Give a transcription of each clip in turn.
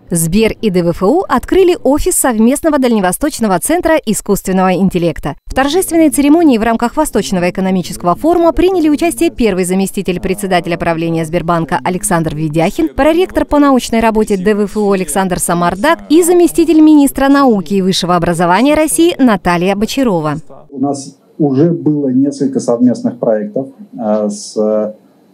Сбер и ДВФУ открыли офис совместного Дальневосточного центра искусственного интеллекта. В торжественной церемонии в рамках Восточного экономического форума приняли участие первый заместитель председателя правления Сбербанка Александр Ведяхин, проректор по научной работе ДВФУ Александр Самардак и заместитель министра науки и высшего образования России Наталья Бочарова. У нас уже было несколько совместных проектов с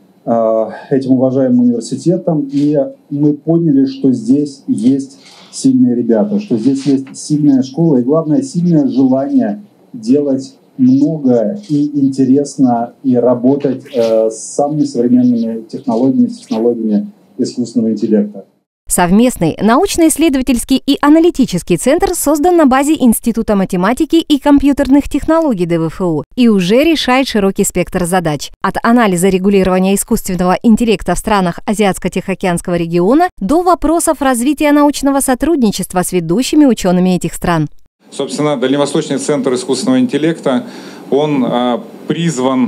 этим уважаемым университетом, и мы поняли, что здесь есть сильные ребята, что здесь есть сильная школа и, главное, сильное желание делать много и интересно, и работать с самыми современными технологиями искусственного интеллекта. Совместный научно-исследовательский и аналитический центр создан на базе Института математики и компьютерных технологий ДВФУ и уже решает широкий спектр задач. От анализа регулирования искусственного интеллекта в странах Азиатско-Тихоокеанского региона до вопросов развития научного сотрудничества с ведущими учеными этих стран. Собственно, Дальневосточный центр искусственного интеллекта, он призван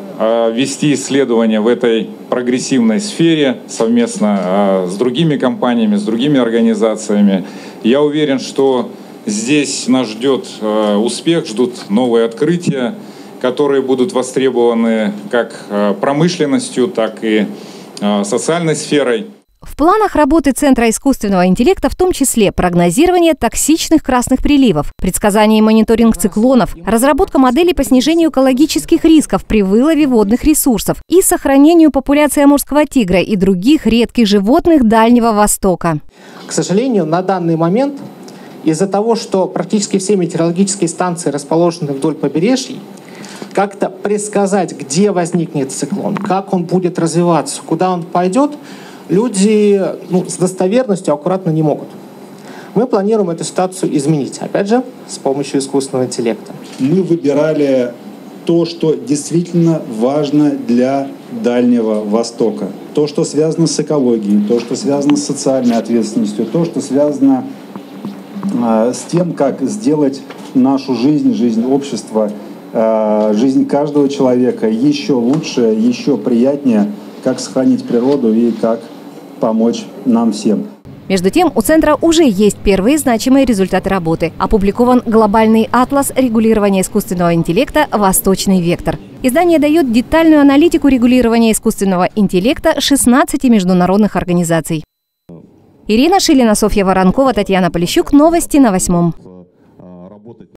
вести исследования в этой прогрессивной сфере совместно с другими компаниями, с другими организациями. Я уверен, что здесь нас ждет успех, ждут новые открытия, которые будут востребованы как промышленностью, так и социальной сферой. В планах работы Центра искусственного интеллекта в том числе прогнозирование токсичных красных приливов, предсказание и мониторинг циклонов, разработка моделей по снижению экологических рисков при вылове водных ресурсов и сохранению популяции амурского тигра и других редких животных Дальнего Востока. К сожалению, на данный момент из-за того, что практически все метеорологические станции расположены вдоль побережья, как-то предсказать, где возникнет циклон, как он будет развиваться, куда он пойдет, люди с достоверностью аккуратно не могут. Мы планируем эту ситуацию изменить, опять же, с помощью искусственного интеллекта. Мы выбирали то, что действительно важно для Дальнего Востока. То, что связано с экологией, то, что связано с социальной ответственностью, то, что связано с тем, как сделать нашу жизнь, жизнь общества, жизнь каждого человека еще лучше, еще приятнее, как сохранить природу и как помочь нам всем. Между тем, у Центра уже есть первые значимые результаты работы. Опубликован глобальный атлас регулирования искусственного интеллекта «Восточный вектор». Издание дает детальную аналитику регулирования искусственного интеллекта 16 международных организаций. Ирина Шилина, Софья Воронкова, Татьяна Полищук. Новости на 8.